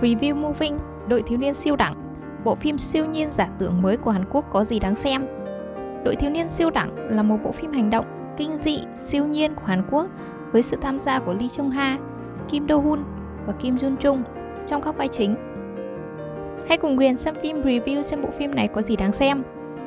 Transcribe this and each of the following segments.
Review Moving, Đội thiếu niên siêu đẳng, bộ phim siêu nhiên giả tưởng mới của Hàn Quốc có gì đáng xem? Đội thiếu niên siêu đẳng là một bộ phim hành động, kinh dị, siêu nhiên của Hàn Quốc với sự tham gia của Lee Chung Ha, Kim Do Hoon và Kim Jun Chung trong các vai chính. Hãy cùng Huyền xem phim review xem bộ phim này có gì đáng xem.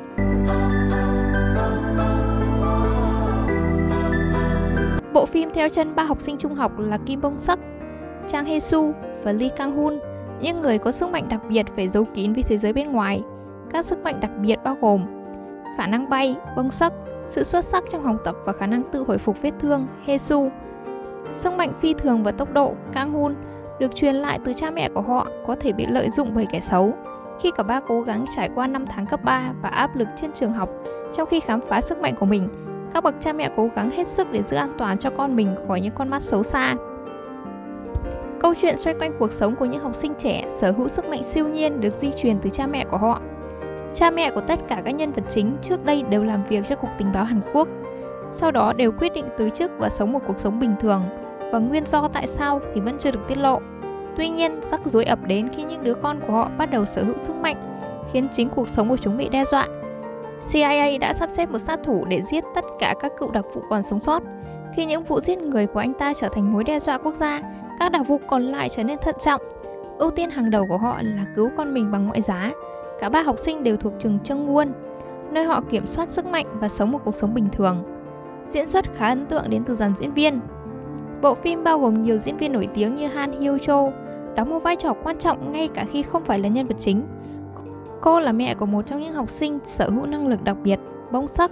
Bộ phim theo chân ba học sinh trung học là Kim Bong Seok, Chang Hae Soo và Lee Kang Hoon, những người có sức mạnh đặc biệt phải giấu kín với thế giới bên ngoài. Các sức mạnh đặc biệt bao gồm khả năng bay, Bong Seok, sự xuất sắc trong học tập và khả năng tự hồi phục vết thương, Hae Soo. Sức mạnh phi thường và tốc độ, Kang Hoon, được truyền lại từ cha mẹ của họ có thể bị lợi dụng bởi kẻ xấu. Khi cả ba cố gắng trải qua 5 tháng cấp 3 và áp lực trên trường học trong khi khám phá sức mạnh của mình, các bậc cha mẹ cố gắng hết sức để giữ an toàn cho con mình khỏi những con mắt xấu xa. Câu chuyện xoay quanh cuộc sống của những học sinh trẻ sở hữu sức mạnh siêu nhiên được di truyền từ cha mẹ của họ. Cha mẹ của tất cả các nhân vật chính trước đây đều làm việc cho Cục Tình báo Hàn Quốc, sau đó đều quyết định từ chức và sống một cuộc sống bình thường, và nguyên do tại sao thì vẫn chưa được tiết lộ. Tuy nhiên, rắc rối ập đến khi những đứa con của họ bắt đầu sở hữu sức mạnh, khiến chính cuộc sống của chúng bị đe dọa. CIA đã sắp xếp một sát thủ để giết tất cả các cựu đặc vụ còn sống sót. Khi những vụ giết người của anh ta trở thành mối đe dọa quốc gia, các đặc vụ còn lại trở nên thận trọng. Ưu tiên hàng đầu của họ là cứu con mình bằng mọi giá. Cả ba học sinh đều thuộc trường Chungwon, nơi họ kiểm soát sức mạnh và sống một cuộc sống bình thường. Diễn xuất khá ấn tượng đến từ dàn diễn viên. Bộ phim bao gồm nhiều diễn viên nổi tiếng như Han Hyo-cho, đóng một vai trò quan trọng ngay cả khi không phải là nhân vật chính. Cô là mẹ của một trong những học sinh sở hữu năng lực đặc biệt, Bong Seok.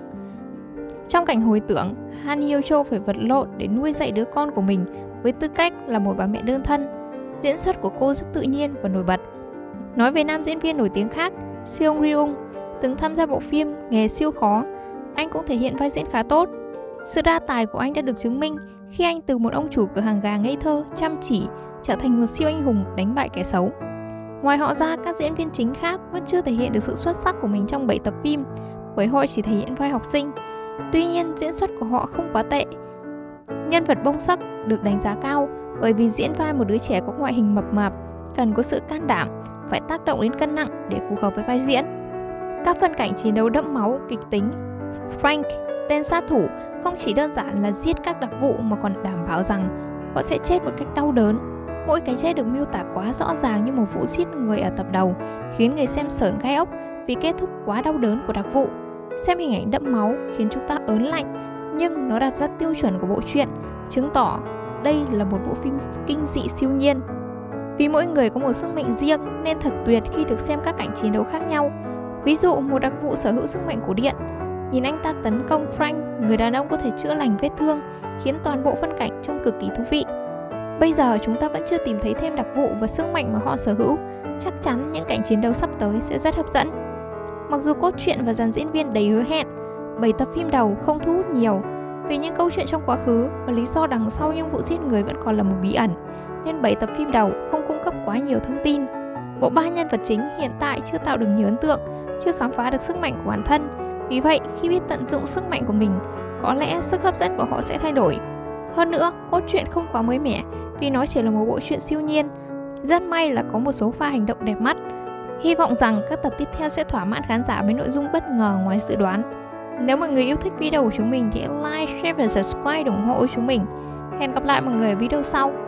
Trong cảnh hồi tưởng, Han Hyo-cho phải vật lộn để nuôi dạy đứa con của mình với tư cách là một bà mẹ đơn thân. Diễn xuất của cô rất tự nhiên và nổi bật. Nói về nam diễn viên nổi tiếng khác, Seong Ryung từng tham gia bộ phim Nghề siêu khó. Anh cũng thể hiện vai diễn khá tốt. Sự đa tài của anh đã được chứng minh khi anh từ một ông chủ cửa hàng gà ngây thơ, chăm chỉ trở thành một siêu anh hùng đánh bại kẻ xấu. Ngoài họ ra, các diễn viên chính khác vẫn chưa thể hiện được sự xuất sắc của mình trong 7 tập phim, bởi họ chỉ thể hiện vai học sinh. Tuy nhiên, diễn xuất của họ không quá tệ. Nhân vật Bong Seok được đánh giá cao bởi vì diễn vai một đứa trẻ có ngoại hình mập mạp, cần có sự can đảm, phải tác động đến cân nặng để phù hợp với vai diễn. Các phân cảnh chiến đấu đẫm máu, kịch tính. Frank, tên sát thủ, không chỉ đơn giản là giết các đặc vụ mà còn đảm bảo rằng họ sẽ chết một cách đau đớn. Mỗi cái chết được miêu tả quá rõ ràng như một vụ giết người ở tập đầu, khiến người xem sởn gai ốc vì kết thúc quá đau đớn của đặc vụ. Xem hình ảnh đẫm máu khiến chúng ta ớn lạnh, nhưng nó đạt ra tiêu chuẩn của bộ truyện, chứng tỏ đây là một bộ phim kinh dị siêu nhiên. Vì mỗi người có một sức mạnh riêng nên thật tuyệt khi được xem các cảnh chiến đấu khác nhau. Ví dụ, một đặc vụ sở hữu sức mạnh của điện. Nhìn anh ta tấn công Frank, người đàn ông có thể chữa lành vết thương, khiến toàn bộ phân cảnh trông cực kỳ thú vị. Bây giờ chúng ta vẫn chưa tìm thấy thêm đặc vụ và sức mạnh mà họ sở hữu. Chắc chắn những cảnh chiến đấu sắp tới sẽ rất hấp dẫn. Mặc dù cốt truyện và dàn diễn viên đầy hứa hẹn, 7 tập phim đầu không thu hút nhiều vì những câu chuyện trong quá khứ và lý do đằng sau những vụ giết người vẫn còn là một bí ẩn, nên 7 tập phim đầu không cung cấp quá nhiều thông tin. Bộ ba nhân vật chính hiện tại chưa tạo được nhiều ấn tượng, chưa khám phá được sức mạnh của bản thân. Vì vậy, khi biết tận dụng sức mạnh của mình, có lẽ sức hấp dẫn của họ sẽ thay đổi. Hơn nữa, cốt truyện không quá mới mẻ vì nó chỉ là một bộ truyện siêu nhiên. Rất may là có một số pha hành động đẹp mắt. Hy vọng rằng các tập tiếp theo sẽ thỏa mãn khán giả với nội dung bất ngờ ngoài dự đoán. Nếu mọi người yêu thích video của chúng mình thì like, share và subscribe để ủng hộ chúng mình. Hẹn gặp lại mọi người ở video sau.